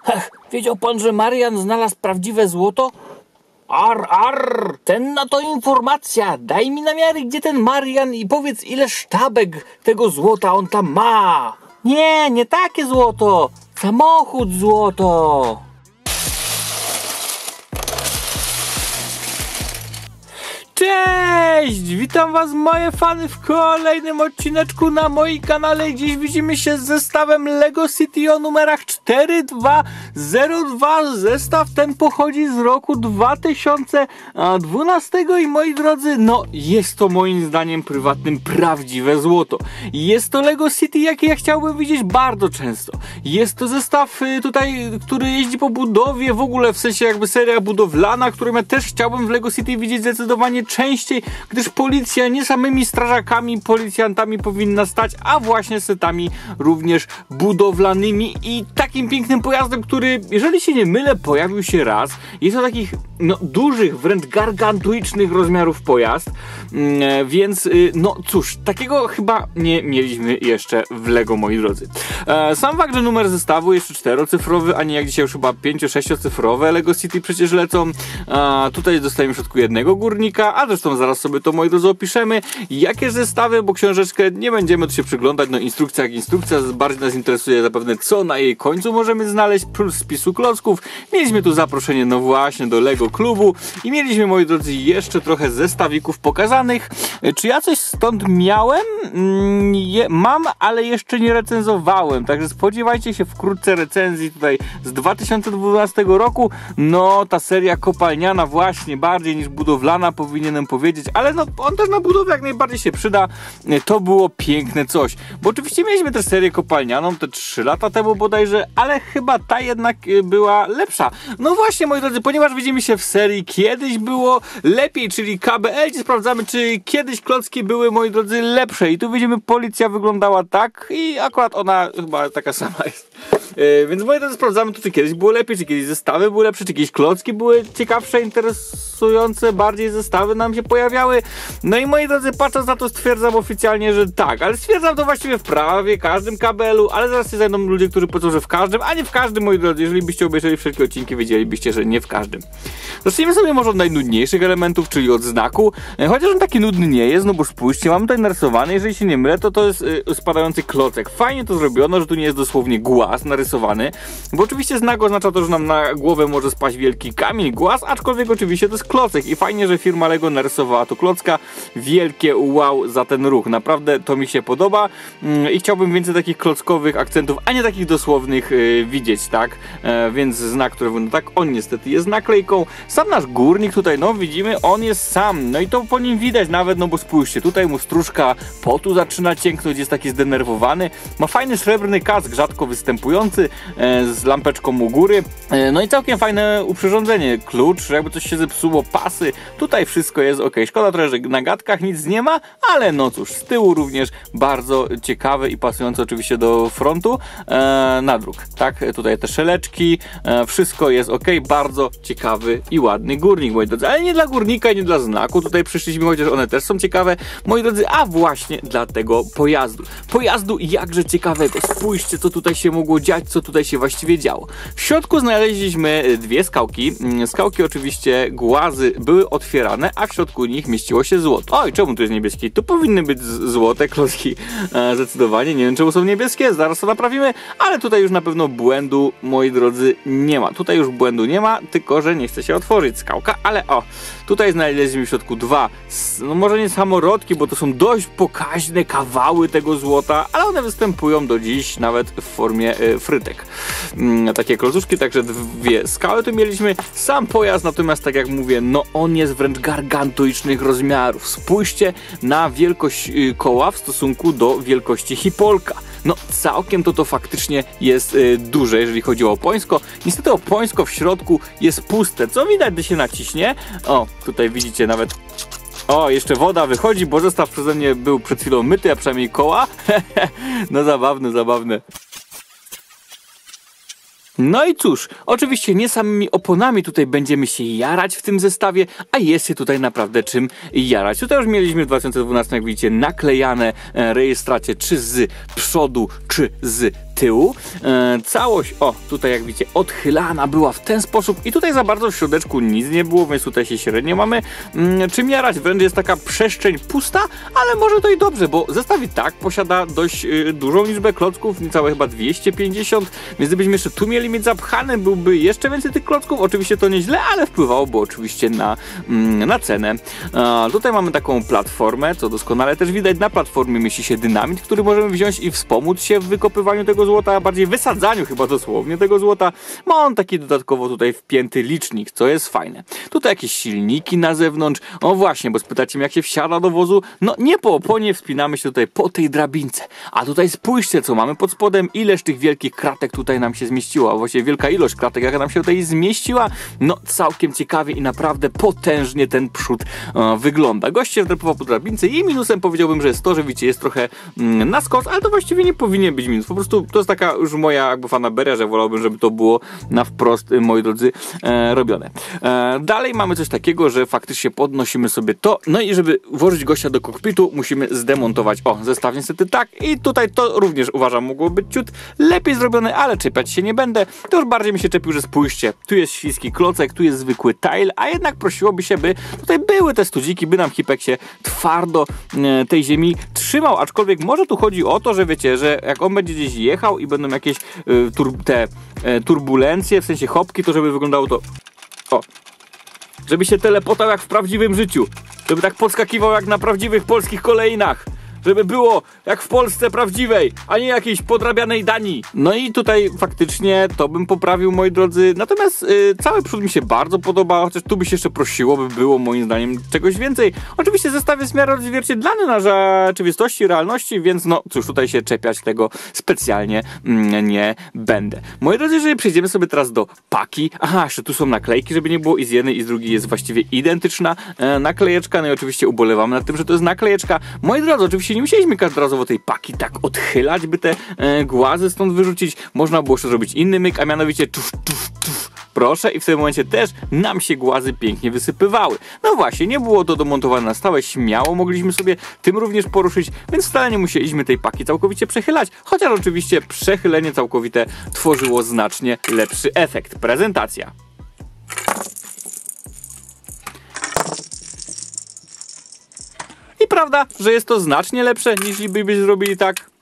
Wiedział pan, że Marian znalazł prawdziwe złoto? Arr, cenna to informacja. Daj mi namiary, gdzie ten Marian i powiedz, ile sztabek tego złota on tam ma. Nie takie złoto. Samochód złoto. Cześć! Witam was, moje fany, w kolejnym odcineczku na moim kanale. Dziś widzimy się z zestawem LEGO City o numerach 4202. Zestaw ten pochodzi z roku 2012 i moi drodzy, no jest to moim zdaniem prywatnym prawdziwe złoto. Jest to LEGO City, jakie ja chciałbym widzieć bardzo często. Jest to zestaw tutaj, który jeździ po budowie, w ogóle w sensie jakby seria budowlana, którą ja też chciałbym w LEGO City widzieć zdecydowanie częściej, gdyż policja nie samymi strażakami, policjantami powinna stać, a właśnie setami również budowlanymi i takim pięknym pojazdem, który, jeżeli się nie mylę, pojawił się raz. Jest to takich, no, dużych, wręcz gargantuicznych rozmiarów pojazd, więc, no cóż, takiego chyba nie mieliśmy jeszcze w LEGO, moi drodzy. Sam fakt, że numer zestawu jeszcze 4-cyfrowy, a nie jak dzisiaj już chyba 5-6-cyfrowe LEGO City przecież lecą. Tutaj dostajemy w środku jednego górnika, a zresztą zaraz sobie to, moi drodzy, opiszemy. Jakie zestawy, bo książeczkę nie będziemy tu się przyglądać, no instrukcja jak instrukcja, bardziej nas interesuje zapewne, co na jej końcu możemy znaleźć, plus spisu klocków. Mieliśmy tu zaproszenie, no właśnie, do LEGO klubu i mieliśmy, moi drodzy, jeszcze trochę zestawików pokazanych. Czy ja coś stąd miałem? Mam, ale jeszcze nie recenzowałem, także spodziewajcie się wkrótce recenzji tutaj z 2012 roku. No, ta seria kopalniana właśnie, bardziej niż budowlana, powinienem powiedzieć, ale no on też na budowę jak najbardziej się przyda. To było piękne coś, bo oczywiście mieliśmy tę serię kopalnianą te 3 lata temu bodajże, ale chyba ta jednak była lepsza. No właśnie, moi drodzy, ponieważ widzimy się w serii kiedyś było lepiej, czyli KBL, gdzie sprawdzamy, czy kiedyś klocki były, moi drodzy, lepsze i tu widzimy, policja wyglądała tak i akurat ona chyba taka sama jest. Więc moi drodzy, sprawdzamy to, czy kiedyś było lepiej, czy kiedyś zestawy były lepsze, czy jakieś klocki były ciekawsze, interesujące, bardziej zestawy nam się pojawiały. No i moi drodzy, patrząc na to, stwierdzam oficjalnie, że tak, ale stwierdzam to właściwie w prawie każdym KBL-u, ale zaraz się znajdą ludzie, którzy powiedzą, że w każdym, a nie w każdym, moi drodzy. Jeżeli byście obejrzeli wszystkie odcinki, wiedzielibyście, że nie w każdym. Zacznijmy sobie może od najnudniejszych elementów, czyli od znaku, chociaż on taki nudny nie jest, no bo spójrzcie, mamy tutaj narysowany, jeżeli się nie mylę, to jest spadający klocek. Fajnie to zrobiono, że tu nie jest dosłownie głaz narysowany, bo oczywiście znak oznacza to, że nam na głowę może spaść wielki kamień, głaz, aczkolwiek oczywiście to jest klocek i fajnie, że firma LEGO narysowała tu klocka. Wielkie wow za ten ruch, naprawdę to mi się podoba i chciałbym więcej takich klockowych akcentów, a nie takich dosłownych widzieć, tak? Więc znak, który wygląda tak, on niestety jest naklejką. Sam nasz górnik tutaj, no widzimy, on jest sam, no i to po nim widać nawet, no bo spójrzcie, tutaj mu stróżka potu zaczyna cięknąć, jest taki zdenerwowany, ma fajny srebrny kask, rzadko występujący, z lampeczką u góry, no i całkiem fajne uprzyrządzenie, klucz, jakby coś się zepsuło, pasy, tutaj wszystko jest ok. Szkoda trochę, że na gadkach nic nie ma, ale no cóż, z tyłu również bardzo ciekawe i pasujące oczywiście do frontu nadruk, tak? Tutaj te szeleczki, wszystko jest ok, bardzo ciekawy i ładny górnik, moi drodzy, ale nie dla górnika i nie dla znaku, tutaj przyszliśmy, chociaż one też są ciekawe, moi drodzy, a właśnie dla tego pojazdu jakże ciekawego. Spójrzcie, co tutaj się mogło dziać, co tutaj się właściwie działo. W środku znaleźliśmy dwie skałki, oczywiście głazy były otwierane, a w środku nich mieściło się złoto. Oj, czemu tu jest niebieskie? Tu powinny być złote klocki, zdecydowanie, nie wiem czemu są niebieskie, zaraz to naprawimy, ale tutaj już na pewno błędu, moi drodzy, nie ma. Tutaj już błędu nie ma, tylko że nie chce się otworzyć skałka, ale o, tutaj znaleźliśmy w środku dwa, no może nie samorodki, bo to są dość pokaźne kawały tego złota, ale one występują do dziś nawet w formie frytek. Takie klocuszki, także dwie skały tu mieliśmy. Sam pojazd natomiast, tak jak mówię, no on jest wręcz gargantuicznych rozmiarów. Spójrzcie na wielkość koła w stosunku do wielkości hipolka. No całkiem to faktycznie jest duże, jeżeli chodzi o opońsko. Niestety opońsko w środku jest puste, co widać, gdy się naciśnie. O, tutaj widzicie nawet... O, jeszcze woda wychodzi, bo zestaw przeze mnie był przed chwilą myty, a przynajmniej koła. No zabawne. No i cóż, oczywiście nie samymi oponami tutaj będziemy się jarać w tym zestawie, a jest się tutaj naprawdę czym jarać. Tutaj już mieliśmy w 2012, jak widzicie, naklejane rejestracje czy z przodu, czy z tyłu. Całość, o, tutaj jak widzicie, odchylana była w ten sposób i tutaj za bardzo w środeczku nic nie było, więc tutaj się średnio mamy czym jarać, wręcz jest taka przestrzeń pusta, ale może to i dobrze, bo zestaw i tak posiada dość dużą liczbę klocków, niecałe chyba 250, więc gdybyśmy jeszcze tu mieli mieć zapchane, byłby jeszcze więcej tych klocków, oczywiście to nieźle, ale wpływałoby oczywiście na cenę. Tutaj mamy taką platformę, co doskonale też widać, na platformie mieści się dynamit, który możemy wziąć i wspomóc się w wykopywaniu tego złota, a bardziej wysadzaniu chyba dosłownie tego złota. Ma on taki dodatkowo tutaj wpięty licznik, co jest fajne. Tutaj jakieś silniki na zewnątrz, o właśnie, bo spytacie mnie jak się wsiada do wozu, no nie po oponie, wspinamy się tutaj po tej drabince, a tutaj spójrzcie co mamy pod spodem, ileż tych wielkich kratek tutaj nam się zmieściło, a właściwie wielka ilość kratek jaka nam się tutaj zmieściła, no całkiem ciekawie i naprawdę potężnie ten przód wygląda. Gość się wdrapywał po drabince i minusem powiedziałbym, że jest to, że widzicie, jest trochę na skos, ale to właściwie nie powinien być minus, po prostu to jest taka już moja jakby fanaberia, że wolałbym, żeby to było na wprost, moi drodzy, robione. Dalej mamy coś takiego, że faktycznie podnosimy sobie to, no i żeby włożyć gościa do kokpitu, musimy zdemontować, zestaw niestety tak i tutaj to również uważam mogło być ciut lepiej zrobione, ale czepiać się nie będę, to już bardziej mi się czepił, że spójrzcie, tu jest śliski klocek, tu jest zwykły tile, a jednak prosiłoby się, by tutaj były te studziki, by nam hipek się twardo tej ziemi trzymał, aczkolwiek może tu chodzi o to, że wiecie, że jak on będzie gdzieś jechał i będą jakieś turbulencje, w sensie hopki, to żeby wyglądało to żeby się telepotał jak w prawdziwym życiu, żeby tak podskakiwał jak na prawdziwych polskich kolejnach, żeby było jak w Polsce prawdziwej, a nie jakiejś podrabianej Danii. No i tutaj faktycznie to bym poprawił, moi drodzy. Natomiast cały przód mi się bardzo podoba, chociaż tu by się jeszcze prosiło, by było moim zdaniem czegoś więcej. Oczywiście zestaw jest w miarę odzwierciedlany na rzeczywistości, realności, więc no cóż, tutaj się czepiać tego specjalnie nie będę. Moi drodzy, jeżeli przejdziemy sobie teraz do paki, aha, jeszcze tu są naklejki, żeby nie było i z jednej i z drugiej jest właściwie identyczna naklejeczka, no i oczywiście ubolewamy nad tym, że to jest naklejeczka. Moi drodzy, oczywiście nie musieliśmy każdorazowo tej paki tak odchylać, by te głazy stąd wyrzucić. Można było jeszcze zrobić inny myk, a mianowicie proszę, i w tym momencie też nam się głazy pięknie wysypywały. No właśnie, nie było to domontowane na stałe, śmiało mogliśmy sobie tym również poruszyć, więc wcale nie musieliśmy tej paki całkowicie przechylać, chociaż oczywiście przechylenie całkowite tworzyło znacznie lepszy efekt. Prezentacja. I prawda, że jest to znacznie lepsze, niż byśmy zrobili tak.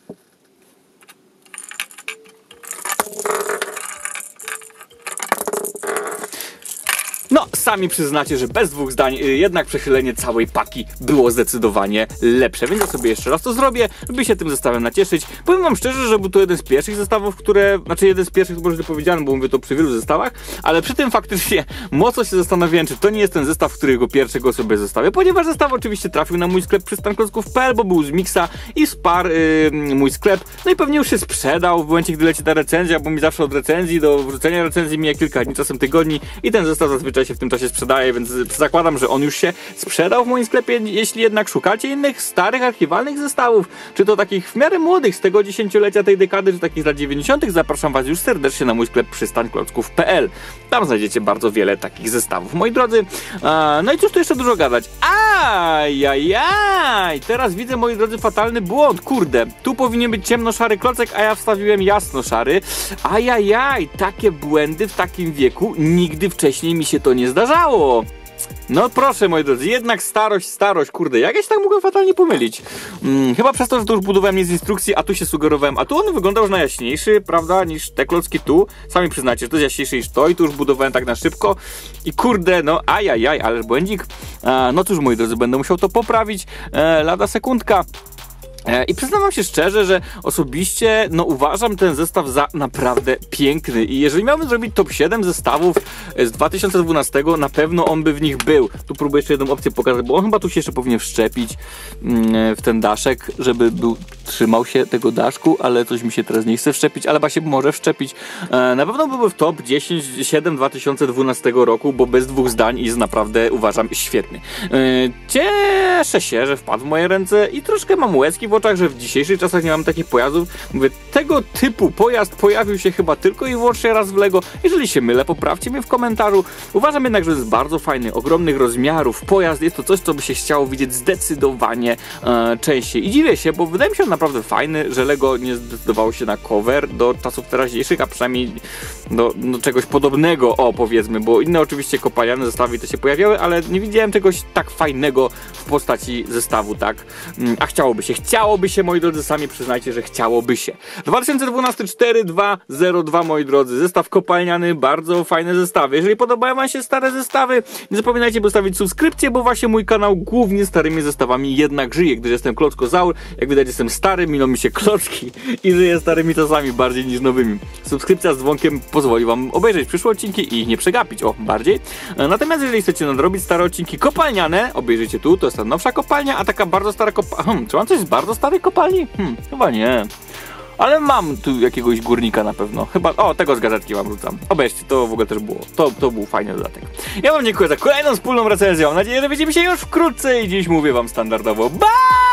No, sami przyznacie, że bez dwóch zdań jednak przechylenie całej paki było zdecydowanie lepsze, więc ja sobie jeszcze raz to zrobię, by się tym zestawem nacieszyć. Powiem wam szczerze, że był to jeden z pierwszych zestawów, jeden z pierwszych, to może powiedziałem, bo mówię to przy wielu zestawach, ale przy tym faktycznie mocno się zastanawiałem, czy to nie jest ten zestaw, którego pierwszego sobie zestawię, ponieważ zestaw oczywiście trafił na mój sklep przystanklocków.pl, bo był z Mixa i wsparł mój sklep, no i pewnie już się sprzedał w momencie, gdy leci ta recenzja, bo mi zawsze od recenzji do wrzucenia recenzji mija kilka dni, czasem tygodni i ten zestaw zazwyczaj się w tym czasie sprzedaje, więc zakładam, że on już się sprzedał w moim sklepie. Jeśli jednak szukacie innych starych archiwalnych zestawów, czy to takich w miarę młodych z tego dziesięciolecia tej dekady, czy takich z lat 90., zapraszam was już serdecznie na mój sklep przystanklocków.pl. Tam znajdziecie bardzo wiele takich zestawów, moi drodzy. No i cóż tu jeszcze dużo gadać. Ajajaj! Teraz widzę, moi drodzy, fatalny błąd. Kurde, tu powinien być ciemnoszary klocek, a ja wstawiłem jasnoszary. Ajajaj! Takie błędy w takim wieku nigdy wcześniej mi się to nie zdarzało. No proszę, moi drodzy, jednak starość, kurde, jak ja się tak mogłem fatalnie pomylić? Chyba przez to, że to już budowałem nie z instrukcji, a tu się sugerowałem, a tu on wyglądał już na jaśniejszy, prawda, niż te klocki tu. Sami przyznacie, że to jest jaśniejszy niż to i tu już budowałem tak na szybko. I kurde, no ajajaj, ależ błędzik. No cóż, moi drodzy, będę musiał to poprawić lada sekundka. I przyznam wam się szczerze, że osobiście uważam ten zestaw za naprawdę piękny i jeżeli miałbym zrobić top 7 zestawów z 2012, na pewno on by w nich był. Tu próbuję jeszcze jedną opcję pokazać, bo on chyba tu się jeszcze powinien wszczepić w ten daszek, żeby trzymał się tego daszku, ale coś mi się teraz nie chce wszczepić, ale chyba się może wszczepić. Na pewno byłby w top 7 2012 roku, bo bez dwóch zdań jest naprawdę, uważam, świetny. Cieszę się, że wpadł w moje ręce i troszkę mam łezki w oczach, że w dzisiejszych czasach nie mamy takich pojazdów. Mówię, tego typu pojazd pojawił się chyba tylko i wyłącznie raz w LEGO. Jeżeli się mylę, poprawcie mnie w komentarzu. Uważam jednak, że jest bardzo fajny, ogromnych rozmiarów pojazd. Jest to coś, co by się chciało widzieć zdecydowanie częściej. I dziwię się, bo wydaje mi się on naprawdę fajny, że LEGO nie zdecydowało się na cover do czasów teraźniejszych, a przynajmniej do czegoś podobnego, powiedzmy, bo inne oczywiście kopalniane zestawy to się pojawiały, ale nie widziałem czegoś tak fajnego w postaci zestawu, tak? A chciałoby się, moi drodzy, sami przyznajcie, że chciałoby się. 2012 4202, moi drodzy, zestaw kopalniany, bardzo fajne zestawy. Jeżeli podobają wam się stare zestawy, nie zapominajcie, by zostawić subskrypcję, bo właśnie mój kanał głównie starymi zestawami jednak żyje, gdyż jestem klockozaur, jak widać jestem stary, miną mi się klocki i żyję starymi czasami bardziej niż nowymi. Subskrypcja z dzwonkiem pozwoli wam obejrzeć przyszłe odcinki i ich nie przegapić, bardziej. Natomiast jeżeli chcecie nadrobić stare odcinki kopalniane, obejrzyjcie tu, to jest ta nowsza kopalnia, a taka bardzo stara kopalnia... czy mam coś z bardzo starej kopalni? Chyba nie. Ale mam tu jakiegoś górnika na pewno. Chyba, tego z gazetki wam rzucam. Obejrzcie, to w ogóle też było. To był fajny dodatek. Ja wam dziękuję za kolejną wspólną recenzję. Mam nadzieję, że widzimy się już wkrótce i dziś mówię wam standardowo bye!